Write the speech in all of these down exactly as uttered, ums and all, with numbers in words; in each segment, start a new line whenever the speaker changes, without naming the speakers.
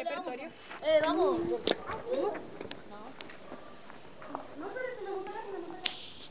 repertorio.
Eh, vamos. No.
No, pero se me monta la se me monta la.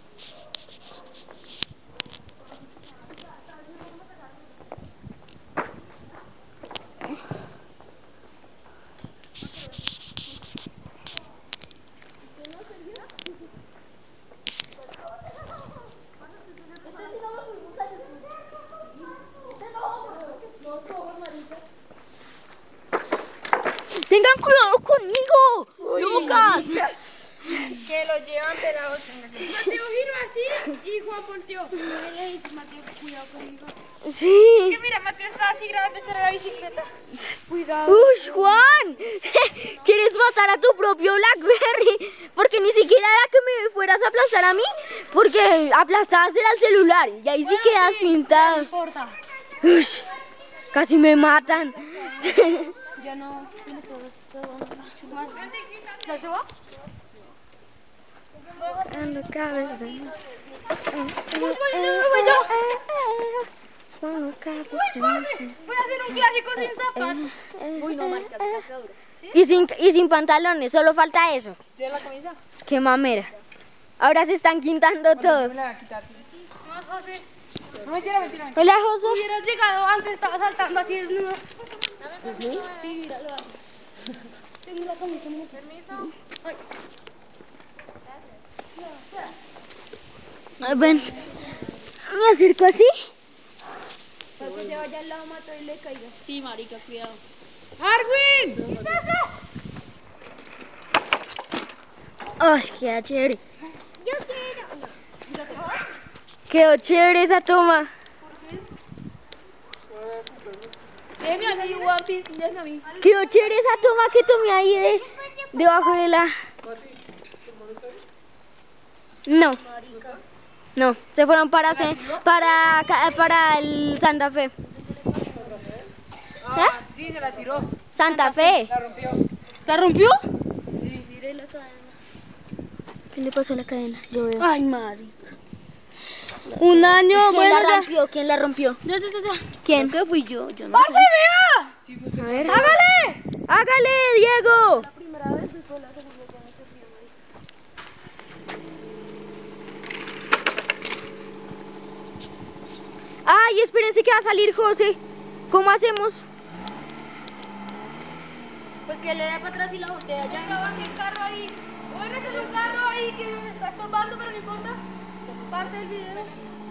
Tengan cuidado conmigo,
Uy.
Lucas.
Que lo llevan pelados.
Mateo giró así y Juan volteó. Yo le dije, Mateo, cuidado conmigo.
Sí.
Que mira, Mateo estaba así grabando esta era la bicicleta. Cuidado.
Uy, Juan, ¿quieres matar a tu propio Blackberry? Porque ni siquiera era que me fueras a aplastar a mí, porque aplastabas era el celular y ahí sí
Bueno,
quedas
sí,
pintado.
No importa.
Uy, casi me matan.
Ya no. ¿Ya se va?
En la cabeza.
Voy a hacer un clásico sin zapatos.
Uy, no, marica, qué duro.
Y sin, y sin pantalones, solo falta eso.
¿Tienes la camisa?
Qué mamera. Ahora se están quitando todo.
Me la voy a quitar. No, José. No, mentira, mentira. mentira.
Hola, José.
Hubieras llegado antes, estaba saltando así desnudo. Sí, míralo. Tengo la camisa, mi permiso. Ay.
Ay, ven. Me acerco así.
Para que se vaya al lado, mato y le caiga.
Sí, marica, cuidado.
¡Arwin! ¿Qué
Ay, queda chévere.
Yo quiero. ¿Ya te vas?
Quedó chévere esa toma.
Déjame a mí, One Piece, déjame a mí.
Quedó chévere esa toma que tomé ahí de, debajo de la... No. No, se fueron para ce- para ca- para el Santa Fe.
Ah, sí, se la tiró.
Santa Fe.
La rompió.
¿La rompió?
Sí.
Mire la cadena.
¿Qué le pasó a la cadena? Yo veo.
Ay, marica.
Un año,
¿Quién
bueno,
la
ya.
rompió? ¿Quién la rompió?
Ya, ya, ya, ya.
¿Quién?
¿Qué fui yo? Yo no.
¡Pase, vea!
Sí, fue
A ver.
¡Hágale!
¡Hágale, Diego!
La primera vez después la segunda ya no se ríe,
Ay, espérense que va a salir José. ¿Cómo hacemos?
Pues que le dé para atrás y la botella ya.
Ya va el carro ahí. Bueno, ese es un carro ahí que está estorbando, pero no importa. Parte del video.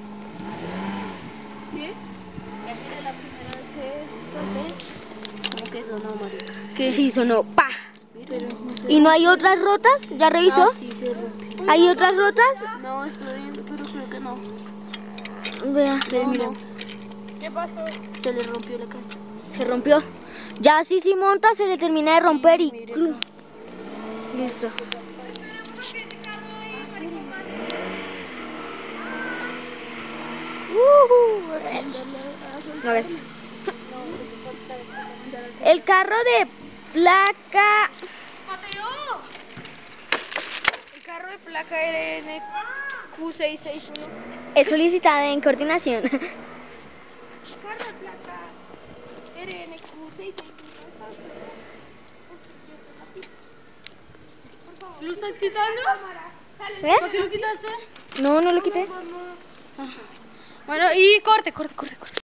¿Sí?
La primera vez que salté, como que sonó, marica.
Que sí, sonó pa.
Pero no sé.
¿Y no hay otras rotas? ¿Ya revisó?
Ah, sí, se rompió.
¿Hay otras rotas?
No, estoy viendo, pero creo que no.
Vea.
Pero mira,
¿Qué pasó?
se le rompió la cadena.
Se rompió. Ya así si monta se le termina de romper y...
Mire
¡clu!
acá.
Listo. Ujú. No, gracias. El carro de placa...
¡Mateo! El carro de placa R N Q seis seis uno.
es solicitado en coordinación.
Carro de placa R N Q seis seis uno. ¿Lo estás quitando?
¿Eh?
¿Por qué lo quitaste?
No, no lo quité.
Bueno, y corte, corte, corte, corte.